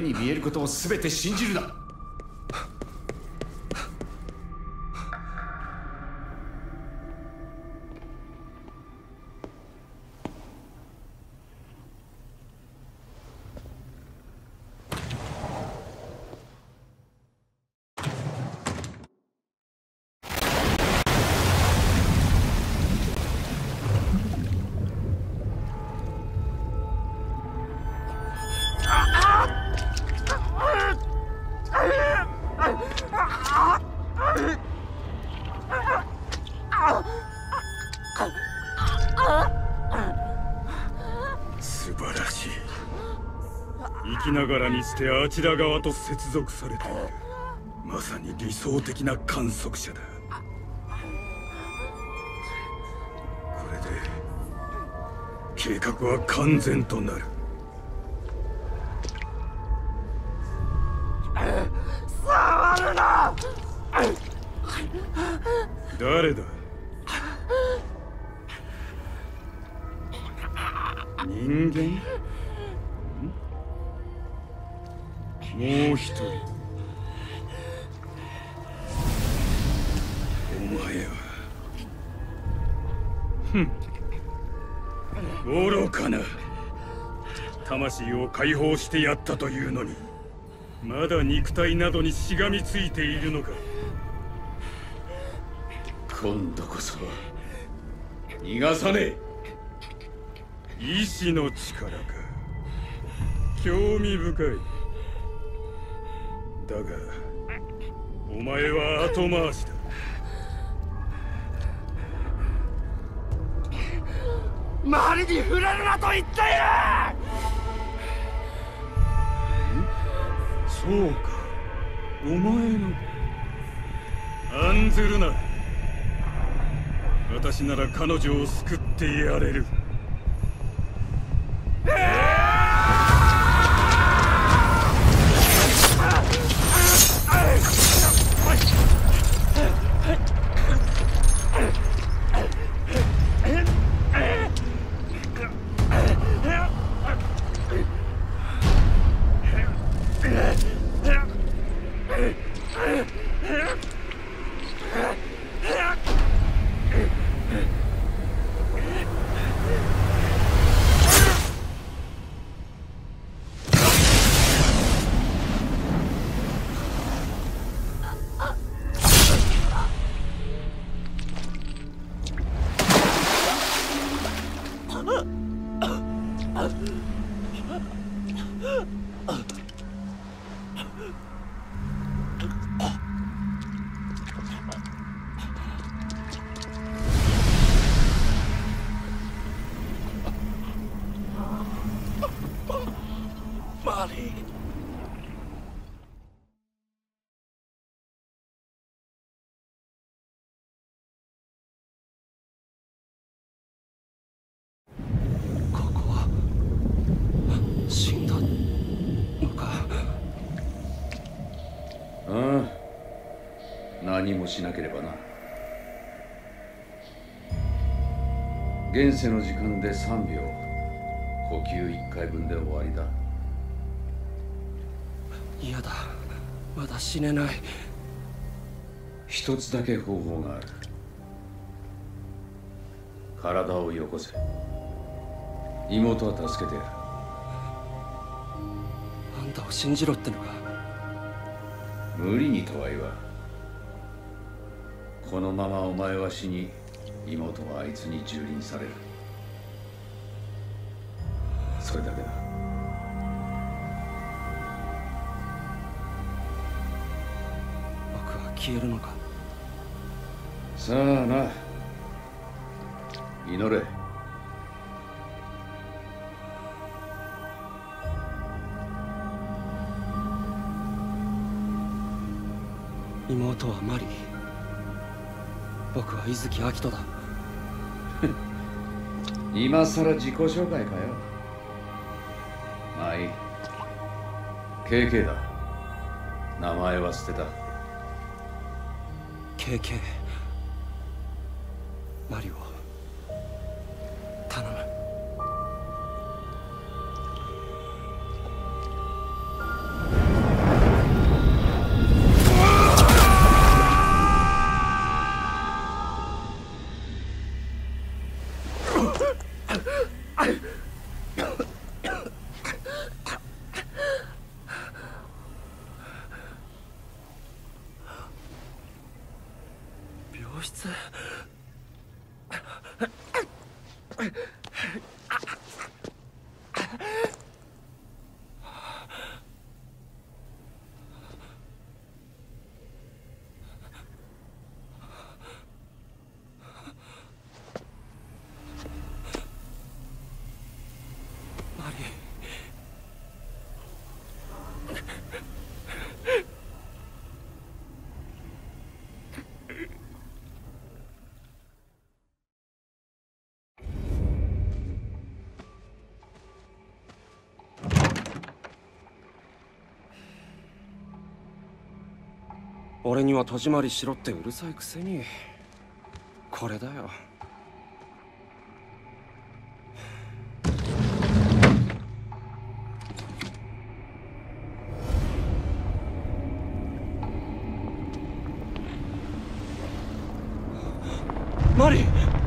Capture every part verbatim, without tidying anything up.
に見えることを全て信じるな。 素晴らしい。生きながらにしてあちら側と接続されている。まさに理想的な観測者だ。これで計画は完全となる。 触るな！ 誰だ？人間？もう一人。お前はふん愚かな。魂を解放してやったというのにまだ肉体などにしがみついているのか。 今度こそ逃がさねえ。 意志の力か。興味深い。だがお前は後回しだ。 周りに触れるなと言っている。 そうか、お前の。案ずるな。私なら彼女を救ってやれる。 マリー。ここは死んだのか。 ああ、何もしなければな。現世の時間でさんびょう、呼吸いっかいぶんで終わりだ。 嫌だ、まだ死ねない。 一つだけ方法がある。体をよこせ。妹は助けてやる。 あんたを信じろってのか。 無理にとは言わん。このままお前は死に、妹はあいつに蹂躙される。それだけだ。 僕は消えるのか。 さあな、祈れ。 妹はマリー、僕は伊月明人だ。 今さら自己紹介かよ。まあいい。ケーケー だ。名前は捨てた。 ケーケー、マリを頼む。 俺には戸締まりしろってうるさいくせに。これだよ。マリー！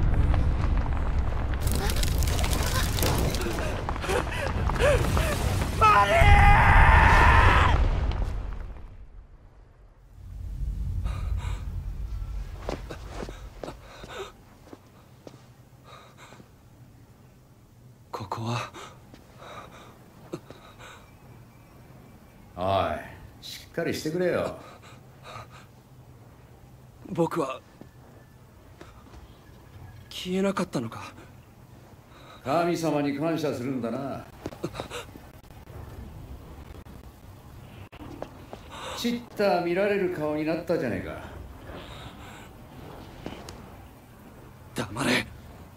マリー！ここは。 おい、しっかりしてくれよ。 僕は消えなかったのか。 神様に感謝するんだな。ちった見られる顔になったじゃねえか。 黙れ。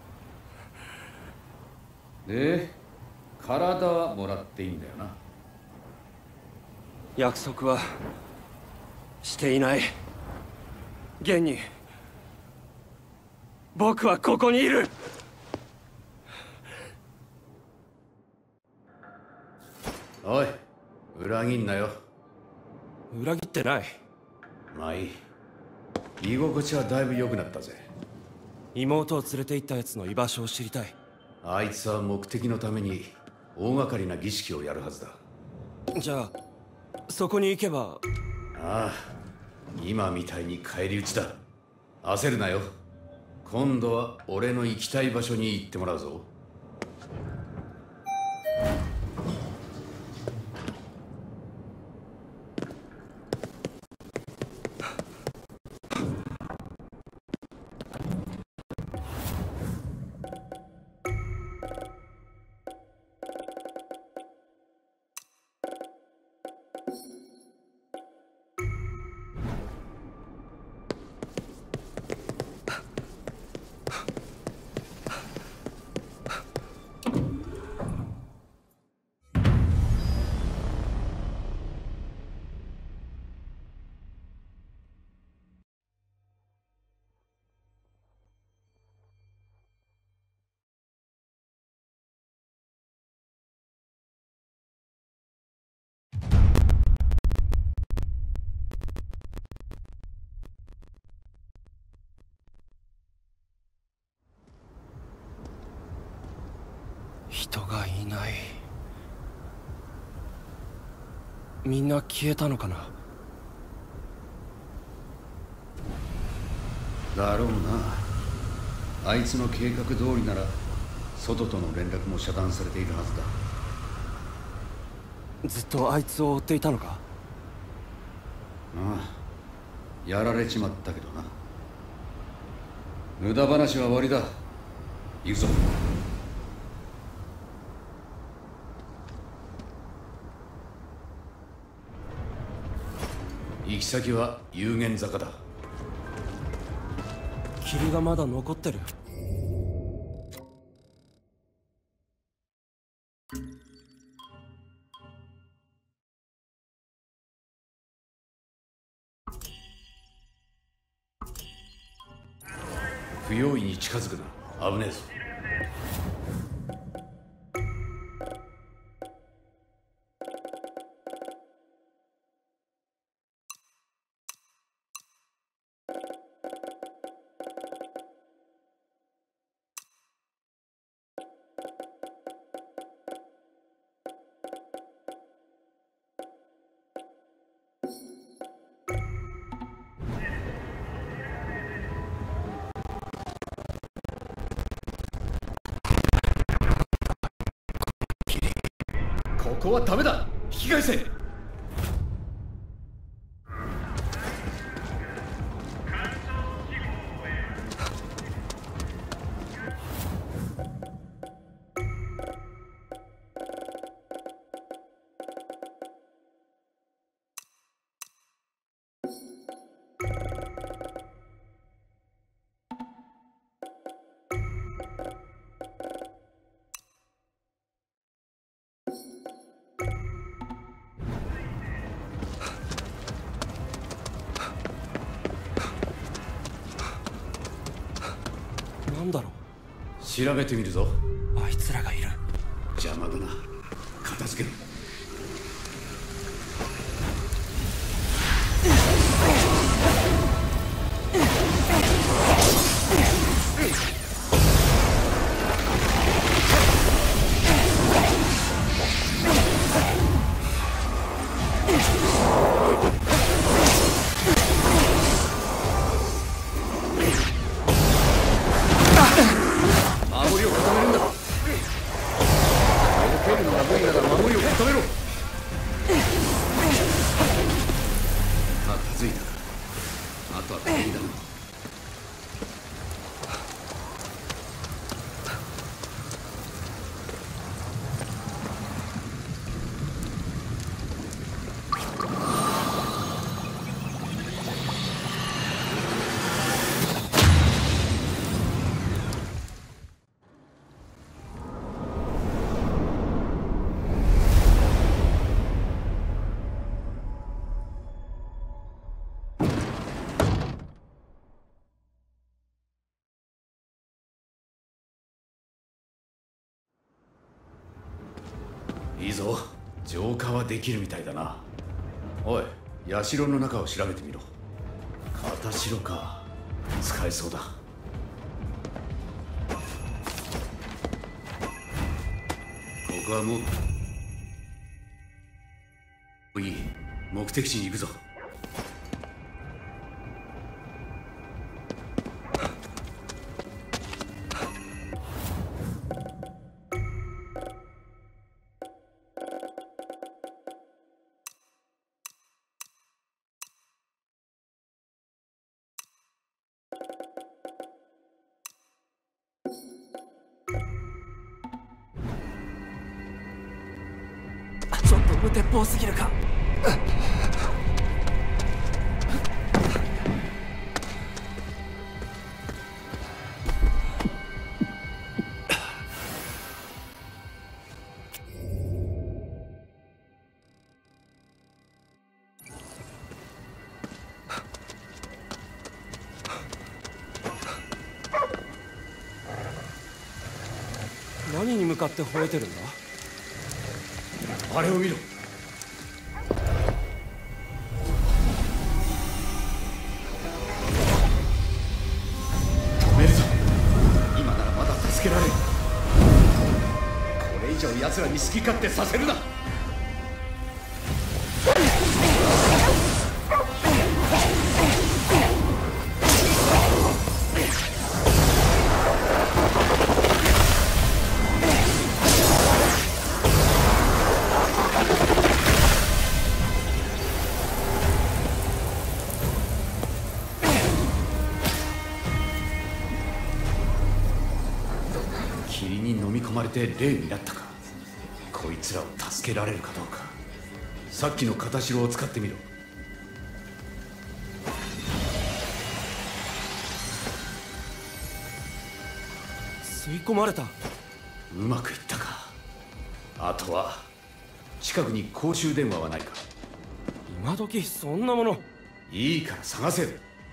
で、体はもらっていいんだよな。 約束はしていない。現に僕はここにいる。 おい、裏切んなよ。 裏切ってない。 まあいい。居心地はだいぶ良くなったぜ。 妹を連れて行ったやつの居場所を知りたい。 あいつは目的のために大掛かりな儀式をやるはずだ。 じゃあそこに行けば。 ああ、今みたいに返り討ちだ。焦るなよ。今度は俺の行きたい場所に行ってもらうぞ。 人がいない。みんな消えたのかな。 だろうな。あいつの計画通りなら外との連絡も遮断されているはずだ。 ずっとあいつを追っていたのか。 ああ、やられちまったけどな。無駄話は終わりだ。行くぞ。行き先は有限坂だ。 霧がまだ残ってる。 不用意に近づくな。危ねえぞ。 特攻はダメだ。引き返せ。 なんだろう。調べてみるぞ。 あいつらがいる。 邪魔だな。片付けろ。いいぞ。浄化はできるみたいだな。おい、社の中を調べてみろ。片城か。使えそうだ。ここはもういい。目的地に行くぞ。 ちょっと無鉄砲すぎるか。何に向かって吠えてるんだ。 あれを見ろ。止めるぞ。今ならまだ助けられる。これ以上奴らに好き勝手させるな。霧に飲み込まれて霊になったか。こいつらを助けられるかどうか。さっきの片城を使ってみろ。 吸い込まれた。 うまくいったか。あとは近くに公衆電話はないか。 今時そんなもの。 いいから探せよ。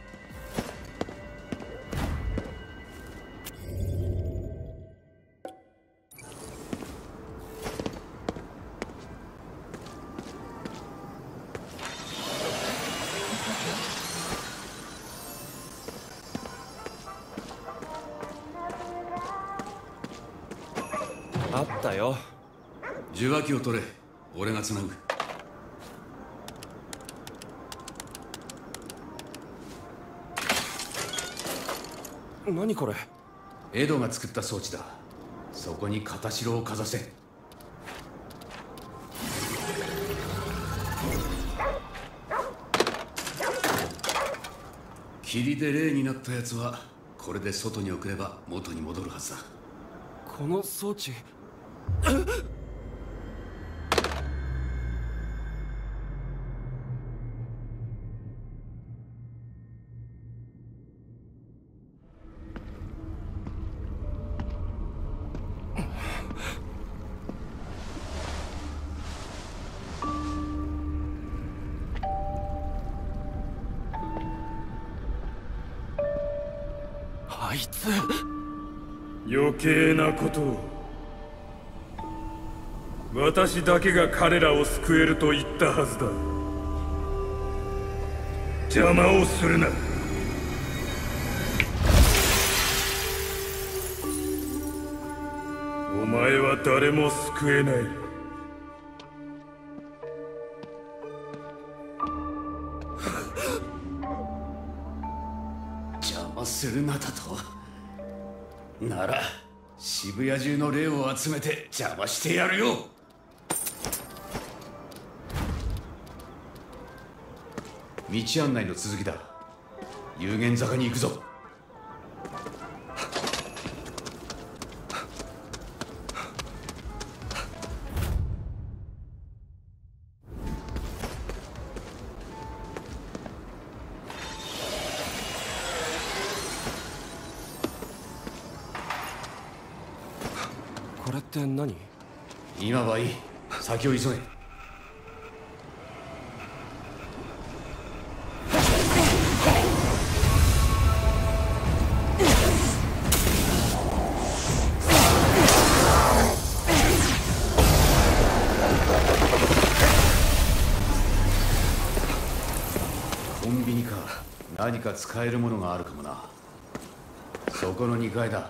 あったよ。 受話器を取れ。俺がつなぐ。 何これ。 エドが作った装置だ。そこに片城をかざせ。 霧で霊になったやつはこれで外に送れば元に戻るはずだ。 この装置。あいつ。 余計なことを。私だけが彼らを救えると言ったはずだ。邪魔をするな。お前は誰も救えない。 邪魔するなだと。なら渋谷中の霊を集めて邪魔してやるよ。道案内の続きだ。有限坂に行くぞ。 これって何？ 今はいい。先を急げ。コンビニか。何か使えるものがあるかもな。そこのにかいだ。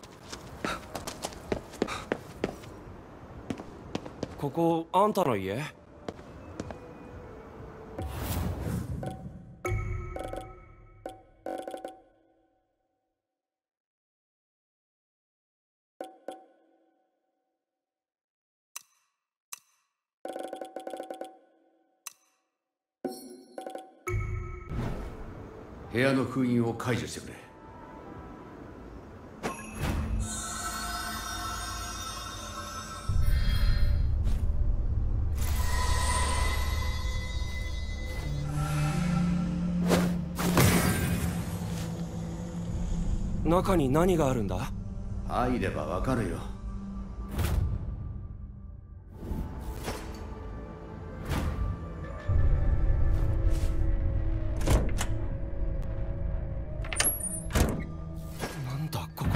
ここあんたの家？ 部屋の封印を解除してくれ。 中に何があるんだ？ 入ればわかるよ。 なんだここ。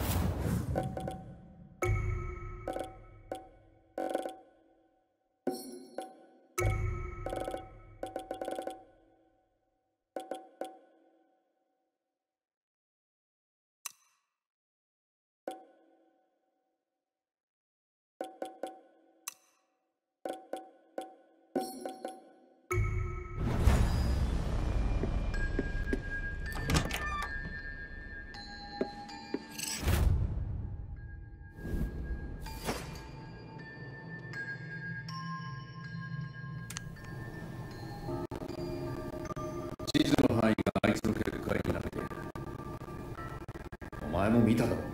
地図の範囲があいつの結界になっている。お前も見ただろ。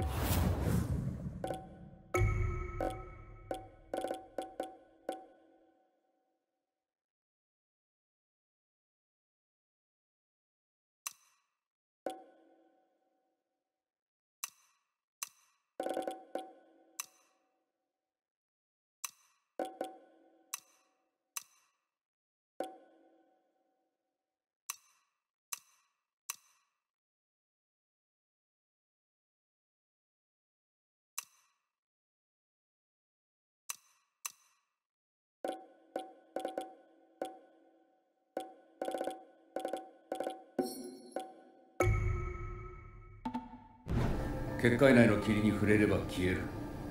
結界内の霧に触れれば消える。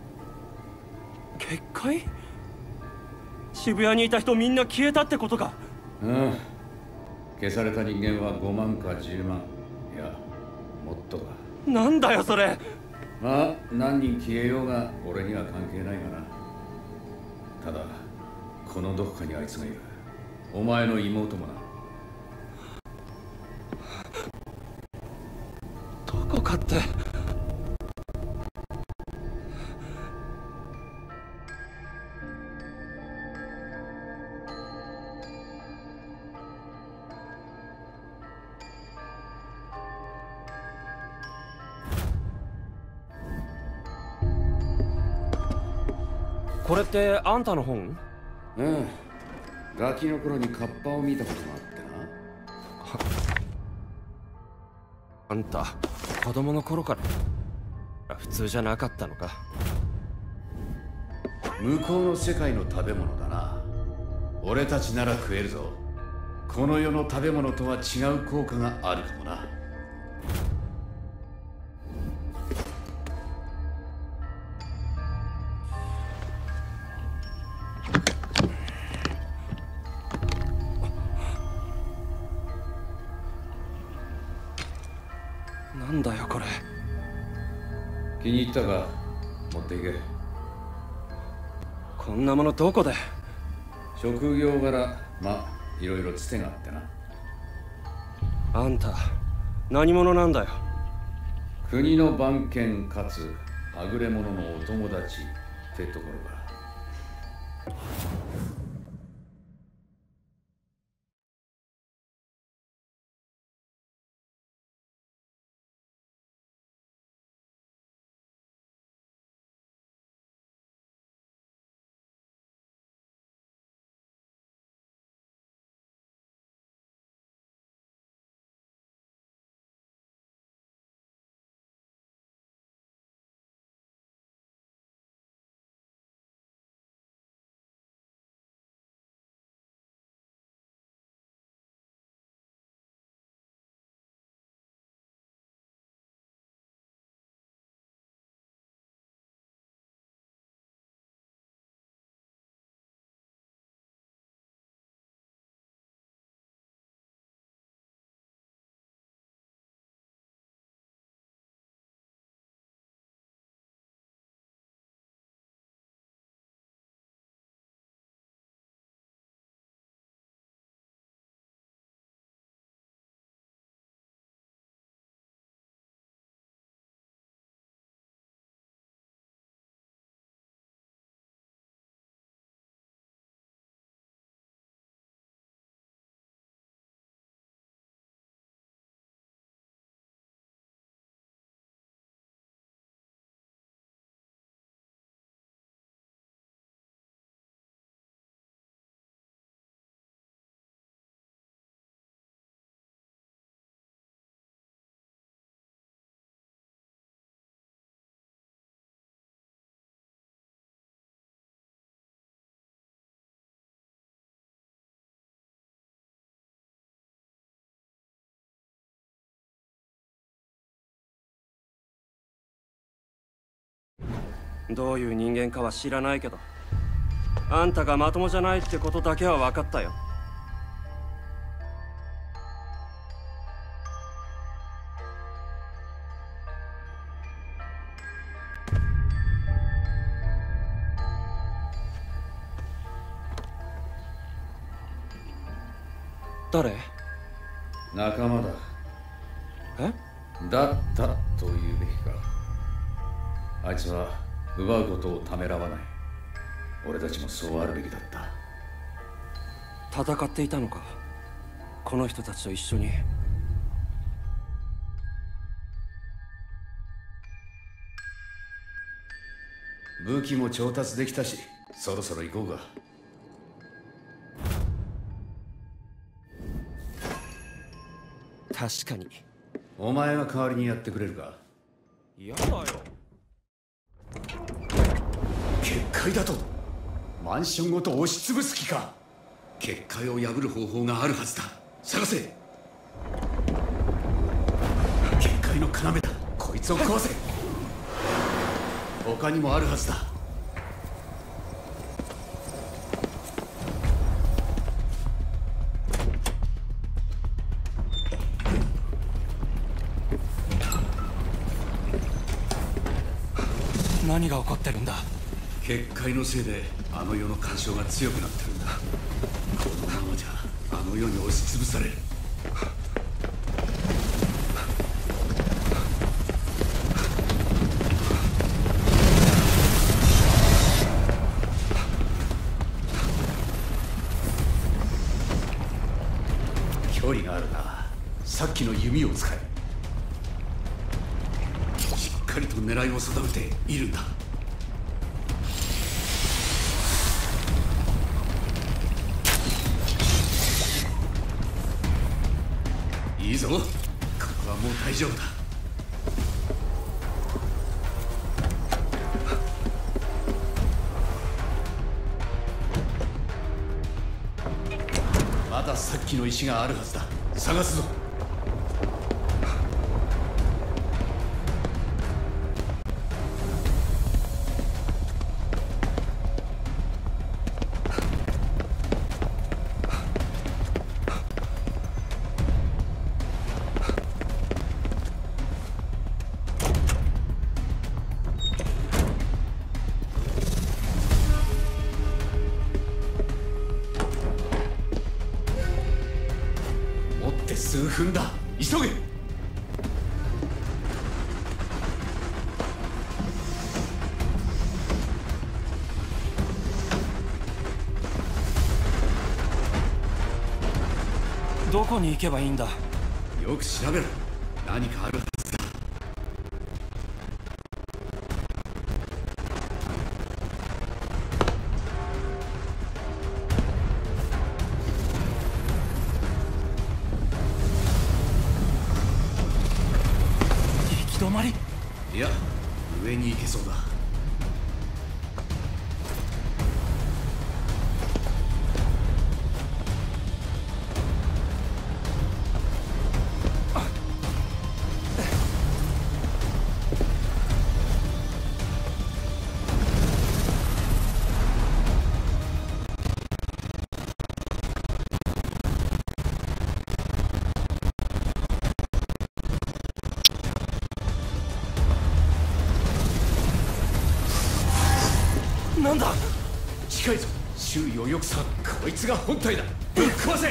結界？渋谷にいた人みんな消えたってことか？ うん。消された人間はごまんかじゅうまん。いや、もっとだ。 なんだよそれ。 まあ何人消えようが俺には関係ないがな。ただこのどこかにあいつがいる。お前の妹もな。 って。これってあんたの本？ うん。ガキの頃にカッパを見たことがあってな。 あんた子供の頃から普通じゃなかったのか？ 向こうの世界の食べ物だな。俺たちなら食えるぞ。この世の食べ物とは違う効果があるかもな。 なんだよこれ。 気に入ったか？持っていけ。 こんなものどこで？ 職業柄、まあいろいろつてがあってな。 あんた何者なんだよ？ 国の番犬かつはぐれ者のお友達ってところか。 どういう人間かは知らないけど、あんたがまともじゃないってことだけは分かったよ。誰？ 仲間だ。 え？ だったと言うべきか。あいつは奪うことをためらわない。俺たちもそうあるべきだった。 戦っていたのか、この人たちと一緒に。 武器も調達できたし、そろそろ行こうか。 確かに。 お前が代わりにやってくれるか？ 嫌だよ。 結界だと？マンションごと押しつぶす気か？結界を破る方法があるはずだ。探せ。結界の要だ。こいつを壊せ。他にもあるはずだ。 何が起こってるんだ？ 結界のせいであの世の干渉が強くなってるんだ。このままじゃあの世に押しつぶされる。 さっきの弓を使え。しっかりと狙いを定めているんだ。いいぞ、ここはもう大丈夫だ。まださっきの石があるはずだ。探すぞ。数分だ、急げ。 どこに行けばいいんだ。 よく調べろ。何かあるはずだ。 行き止まり？ いや、上に行けそうだ。 なんだ？ 近いぞ。周囲をよくさ、こいつが本体だ。ぶっ壊せ。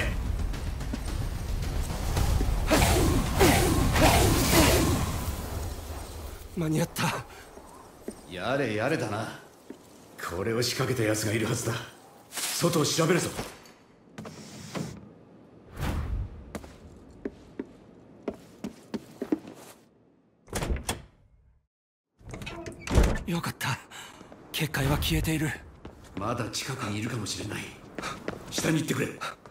間に合った。 やれやれだな。これを仕掛けた奴がいるはずだ。外を調べるぞ。 よかった。結界は消えている。 まだ近くにいるかもしれない。下に行ってくれ。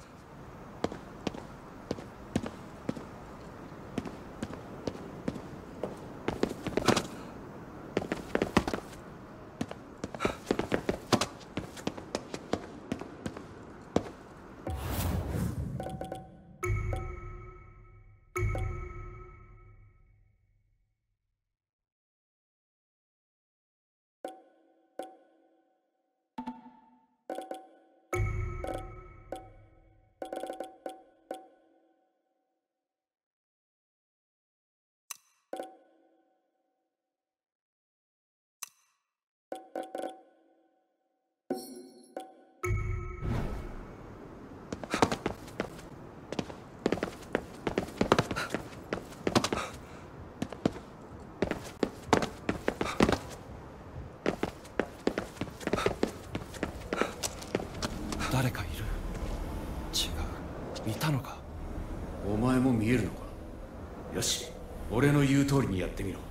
誰かいる。違う、いたのか。 お前も見えるのか。よし、俺の言う通りにやってみろ。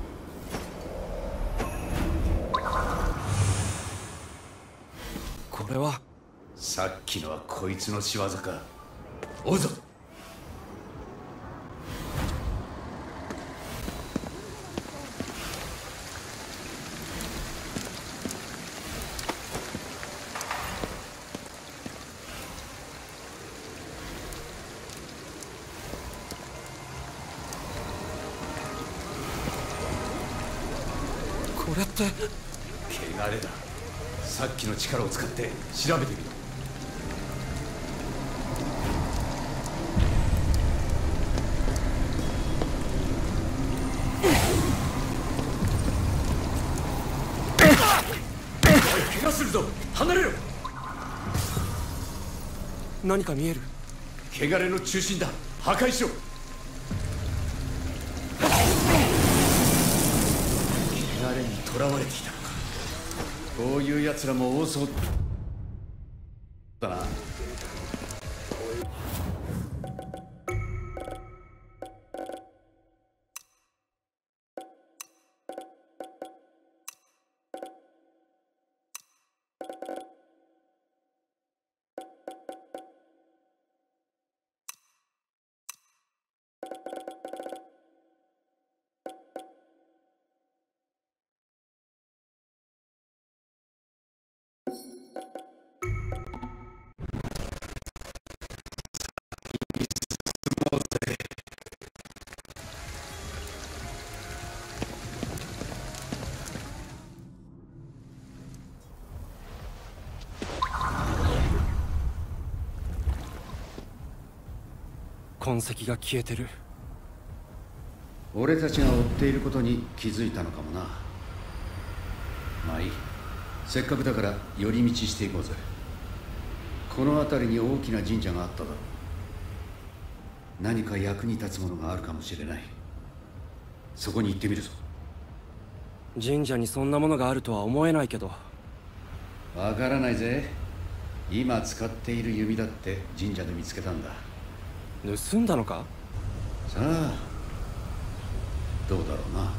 これはさっきのはこいつの仕業か。追うぞ。 これって。 汚れだ。さっきの力を使って調べてみろ。怪我するぞ。離れろ。 何か見える。 汚れの中心だ。破壊しろ。汚れに囚われてきたのか。こういう奴らも多そうだな。 痕跡が消えてる。 俺たちが追っていることに気づいたのかもな。まあいい、せっかくだから寄り道していこうぜ。この辺りに大きな神社があっただろう。何か役に立つものがあるかもしれない。そこに行ってみるぞ。 神社にそんなものがあるとは思えないけど。 わからないぜ。今使っている弓だって神社で見つけたんだ。 盗んだのか？ さあ、どうだろうな。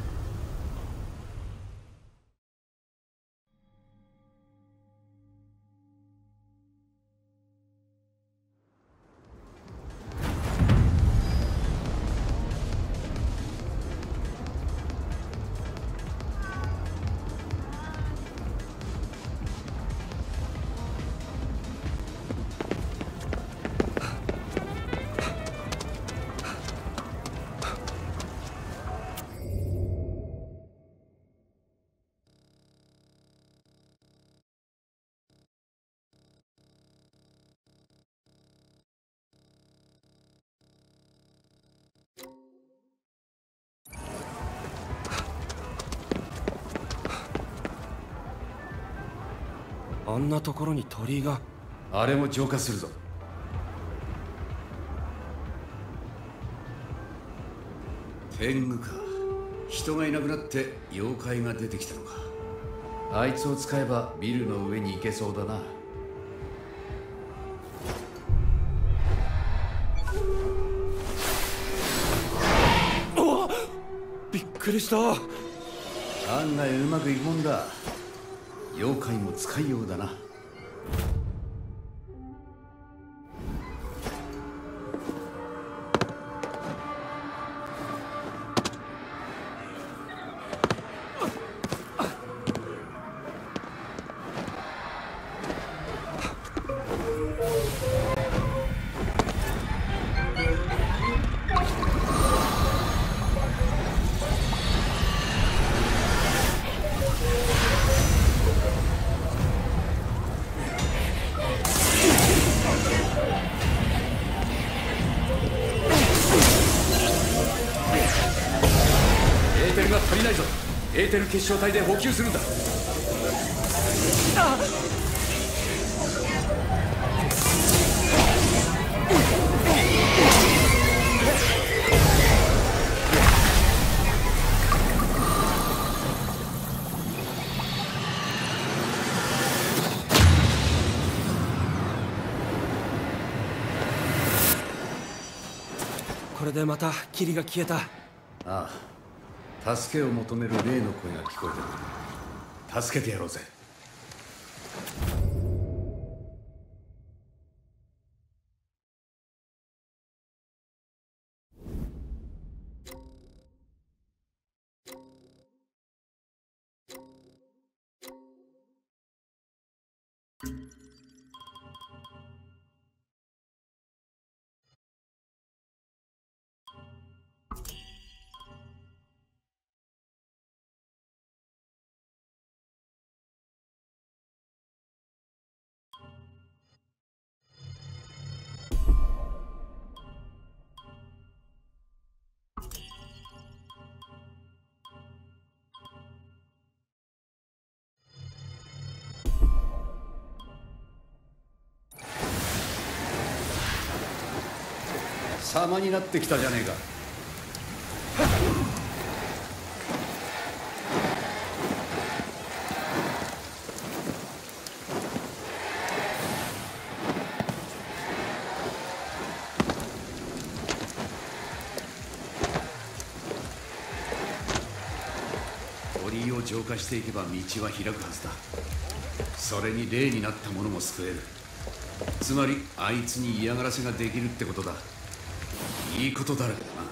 あんなところに鳥居が。 あれも浄化するぞ。天狗か。人がいなくなって妖怪が出てきたのか。あいつを使えばビルの上に行けそうだな。 おっ、びっくりした。 案外うまくいくもんだ。妖怪も使いようだな。足りないぞ。エーテル結晶体で補給するんだ。あっ、 これでまた霧が消えた。 ああ、助けを求める霊の声が聞こえてる。助けてやろうぜ。様になってきたじゃねえか。鳥居を浄化していけば道は開くはずだ。それに霊になった者も救える。つまりあいつに嫌がらせができるってことだ。いいことだらけだな。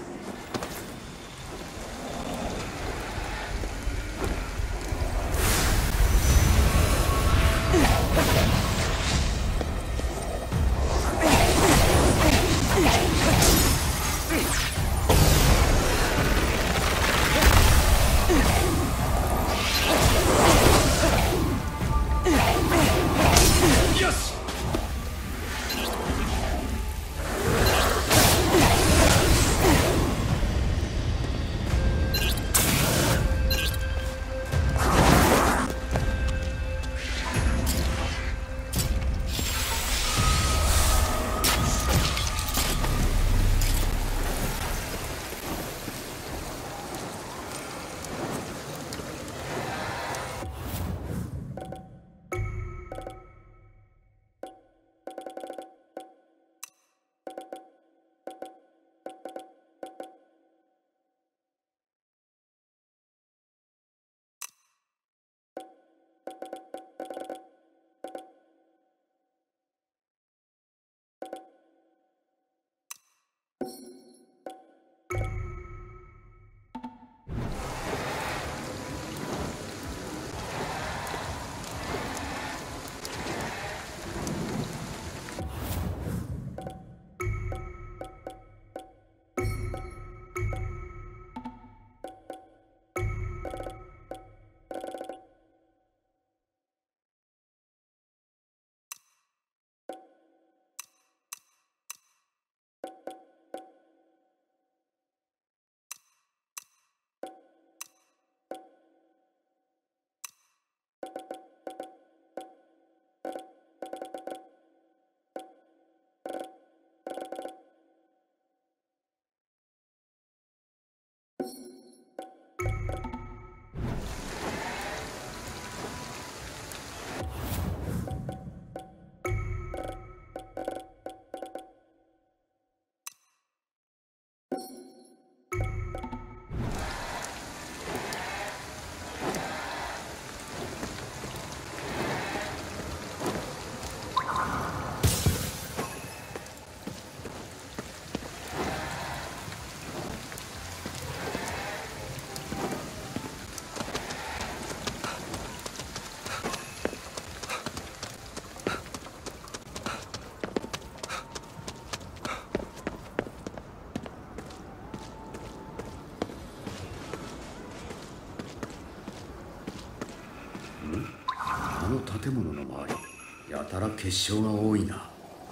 あの建物の周り、やたら結晶が多いな。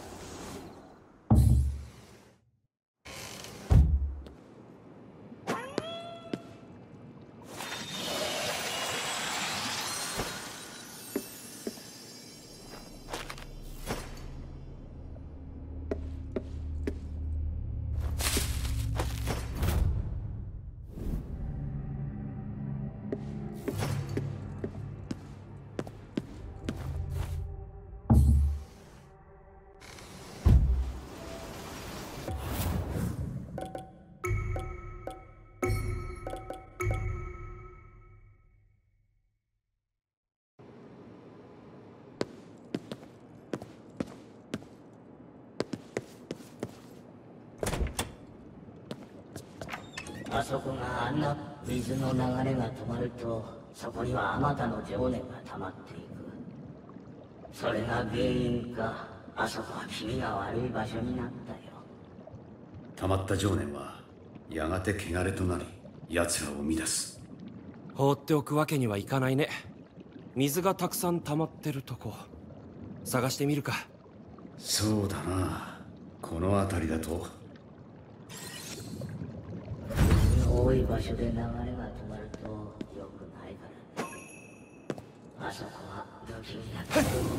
あそこがあんな水の流れが止まると、そこにはあまたの情念が溜まっていく。それが原因か、あそこは気味が悪い場所になったよ。 溜まった情念はやがて汚れとなり、奴らを生み出す。 放っておくわけにはいかないね。水がたくさん溜まってるとこ探してみるか。 そうだな。この辺りだと多い場所で流れが止まると良くないからね。あそこは不気味なところになっちゃう。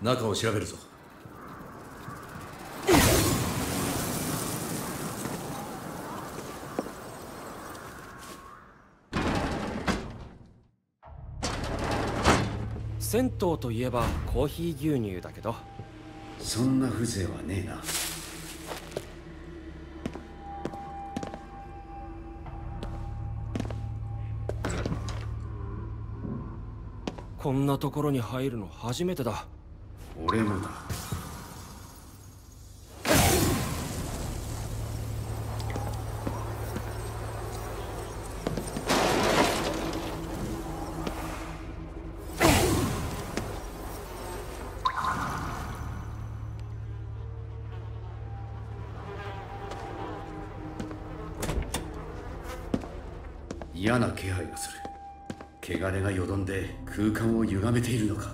中を調べるぞ。 銭湯といえばコーヒー牛乳だけど、 そんな風情はねえな。 こんなところに入るの初めてだ。 俺もだ。嫌な気配がする。汚れがよどんで空間を歪めているのか。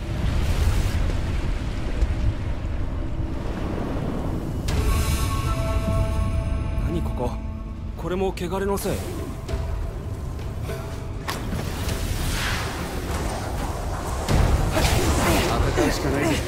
何ここ。これも汚れのせい。 戦うしかないぜ。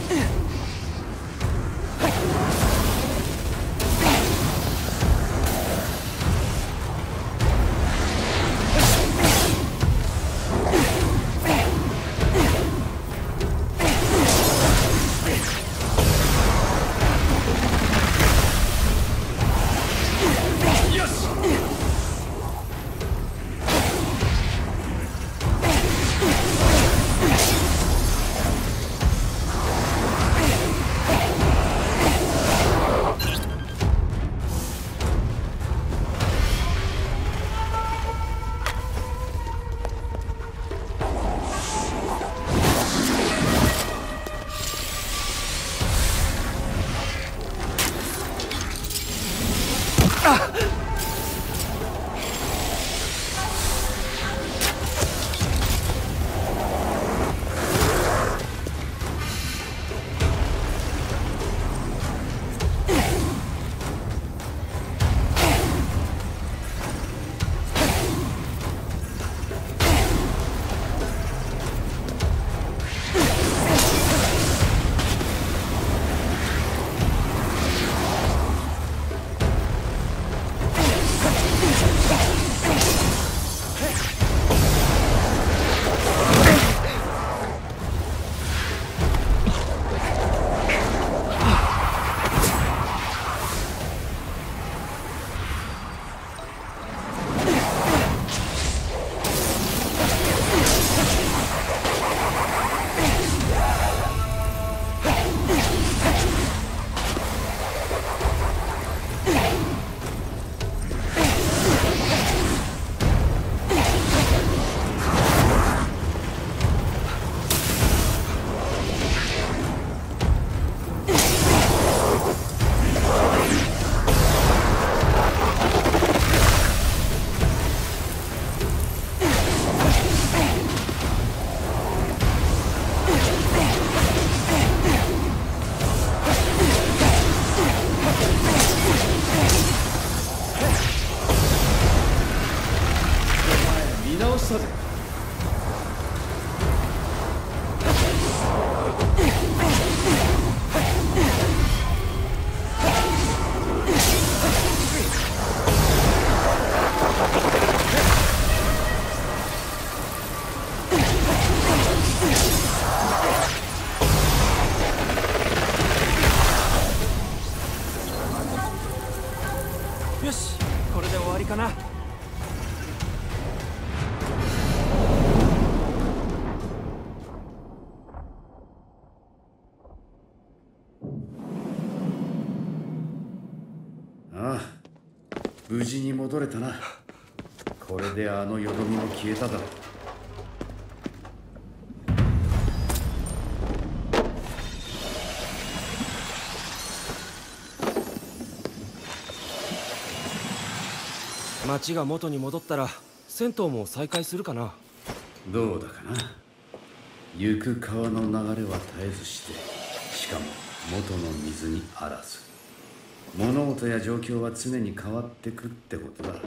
無事に戻れたな。これであのよどみも消えただろう。 街が元に戻ったら銭湯も再開するかな。 どうだかな。行く川の流れは絶えずして、しかも元の水にあらず。物事や状況は常に変わってくってことだ。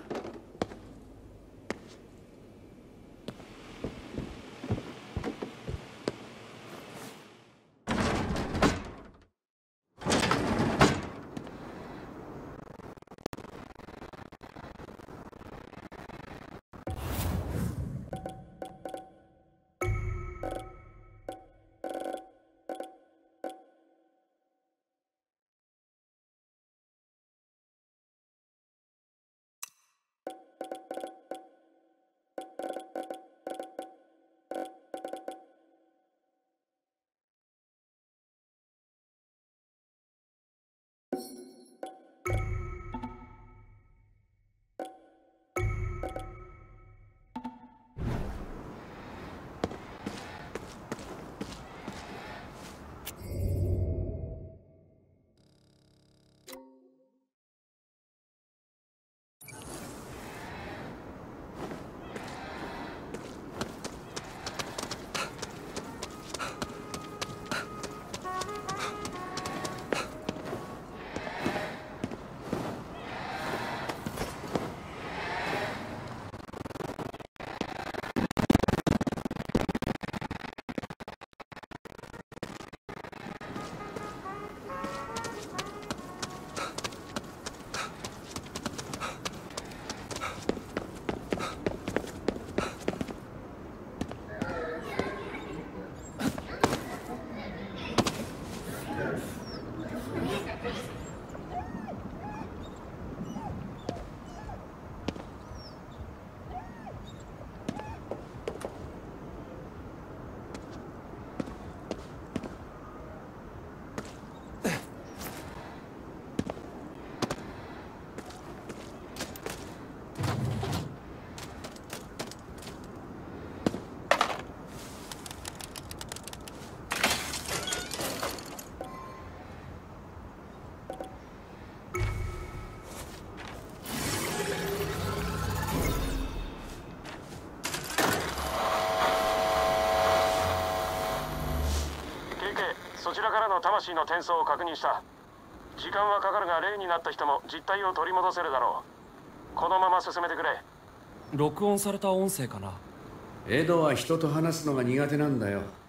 そちらからの魂の転送を確認した。時間はかかるが霊になった人も実体を取り戻せるだろう。このまま進めてくれ。 録音された音声かな。 エドは人と話すのが苦手なんだよ。